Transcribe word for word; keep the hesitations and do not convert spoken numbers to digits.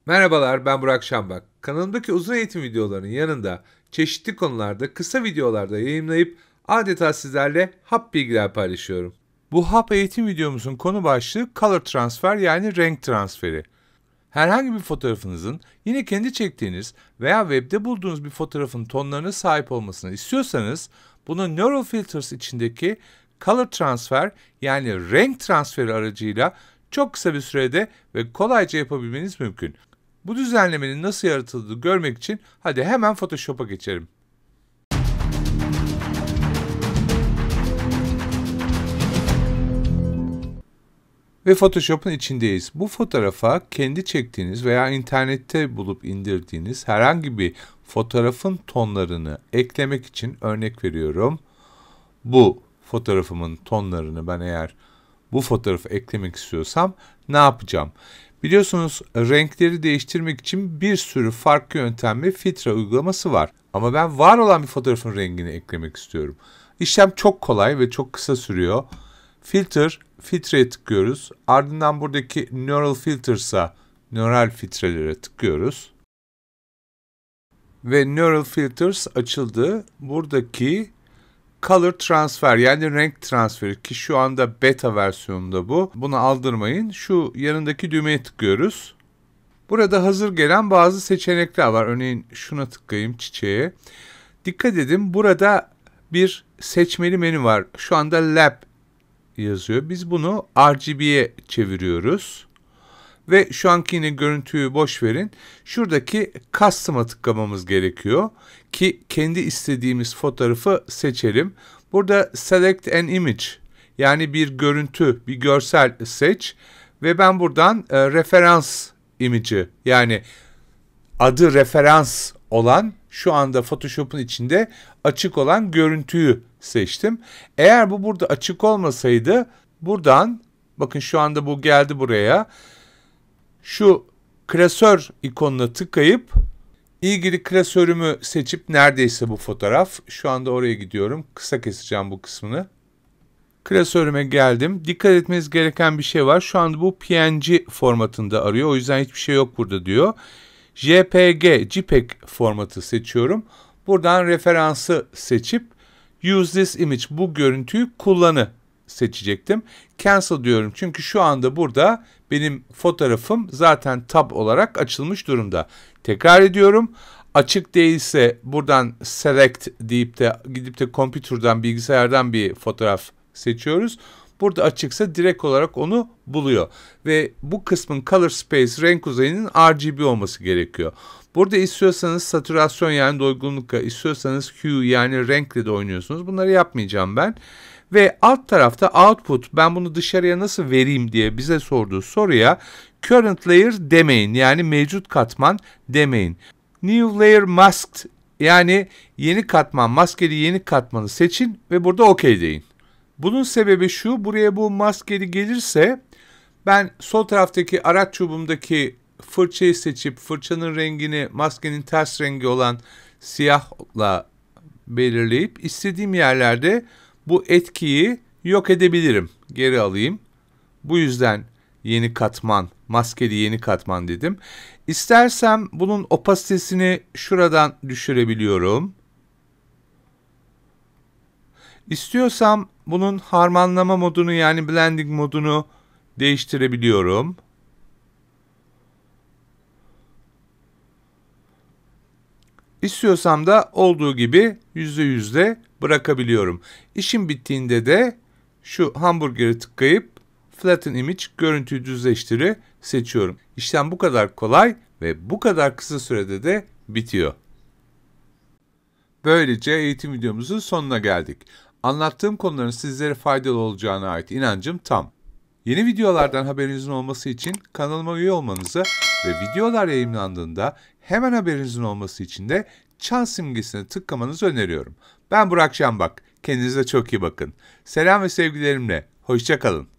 Merhabalar, ben Burak Şambak. Kanalımdaki uzun eğitim videolarının yanında çeşitli konularda kısa videolarda yayınlayıp adeta sizlerle hap bilgiler paylaşıyorum. Bu hap eğitim videomuzun konu başlığı Color Transfer yani renk transferi. Herhangi bir fotoğrafınızın yine kendi çektiğiniz veya webde bulduğunuz bir fotoğrafın tonlarına sahip olmasını istiyorsanız bunu Neural Filters içindeki Color Transfer yani renk transferi aracıyla çok kısa bir sürede ve kolayca yapabilmeniz mümkün. Bu düzenlemenin nasıl yaratıldığını görmek için hadi hemen Photoshop'a geçelim. Ve Photoshop'un içindeyiz. Bu fotoğrafa kendi çektiğiniz veya internette bulup indirdiğiniz herhangi bir fotoğrafın tonlarını eklemek için örnek veriyorum. Bu fotoğrafımın tonlarını ben eğer bu fotoğrafı eklemek istiyorsam ne yapacağım? Biliyorsunuz renkleri değiştirmek için bir sürü farklı yöntem ve filtre uygulaması var. Ama ben var olan bir fotoğrafın rengini eklemek istiyorum. İşlem çok kolay ve çok kısa sürüyor. Filter, filtreye tıklıyoruz. Ardından buradaki Neural Filters'a, nöral filtrelere tıklıyoruz. Ve Neural Filters açıldı. Buradaki Color Transfer yani renk transferi ki şu anda beta versiyonunda bu. Bunu aldırmayın. Şu yanındaki düğmeye tıklıyoruz. Burada hazır gelen bazı seçenekler var. Örneğin şuna tıklayayım çiçeğe. Dikkat edin burada bir seçmeli menü var. Şu anda Lab yazıyor. Biz bunu R G B'ye çeviriyoruz. Ve şu anki yine görüntüyü boş verin. Şuradaki Custom'a tıklamamız gerekiyor ki kendi istediğimiz fotoğrafı seçelim. Burada Select an Image yani bir görüntü, bir görsel seç ve ben buradan e, referans image'ı yani adı referans olan şu anda Photoshop'un içinde açık olan görüntüyü seçtim. Eğer bu burada açık olmasaydı buradan bakın şu anda bu geldi buraya. Şu klasör ikonuna tıklayıp ilgili klasörümü seçip neredeyse bu fotoğraf. Şu anda oraya gidiyorum. Kısa keseceğim bu kısmını. Klasörüme geldim. Dikkat etmeniz gereken bir şey var. Şu anda bu P N G formatında arıyor. O yüzden hiçbir şey yok burada diyor. J P G, JPEG formatı seçiyorum. Buradan referansı seçip Use this image, bu görüntüyü kullanı seçecektim. Cancel diyorum çünkü şu anda burada benim fotoğrafım zaten tab olarak açılmış durumda. Tekrar ediyorum. Açık değilse buradan select deyip de gidip de computer'dan, bilgisayardan bir fotoğraf seçiyoruz. Burada açıksa direkt olarak onu buluyor. Ve bu kısmın color space, renk uzayının R G B olması gerekiyor. Burada istiyorsanız saturasyon yani doygunlukla, istiyorsanız hue yani renkle de oynuyorsunuz. Bunları yapmayacağım ben. Ve alt tarafta output, ben bunu dışarıya nasıl vereyim diye bize sorduğu soruya current layer demeyin yani mevcut katman demeyin. New layer masked yani yeni katman, maskeli yeni katmanı seçin ve burada OK deyin. Bunun sebebi şu, buraya bu maskeli gelirse ben sol taraftaki araç çubuğumdaki fırçayı seçip fırçanın rengini maskenin ters rengi olan siyahla belirleyip istediğim yerlerde bu etkiyi yok edebilirim. Geri alayım. Bu yüzden yeni katman, maskeli yeni katman dedim. İstersem bunun opasitesini şuradan düşürebiliyorum. İstiyorsam bunun harmanlama modunu yani blending modunu değiştirebiliyorum. İstiyorsam da olduğu gibi yüzde yüzde bırakabiliyorum. İşim bittiğinde de şu hamburgeri tıklayıp Flatten Image, görüntüyü düzleştiri seçiyorum. İşlem bu kadar kolay ve bu kadar kısa sürede de bitiyor. Böylece eğitim videomuzun sonuna geldik. Anlattığım konuların sizlere faydalı olacağına ait inancım tam. Yeni videolardan haberinizin olması için kanalıma üye olmanızı ve videolar yayınlandığında hemen haberinizin olması için de çan simgesine tıklamanızı öneriyorum. Ben Burak Şambak. Kendinize çok iyi bakın. Selam ve sevgilerimle. Hoşça kalın.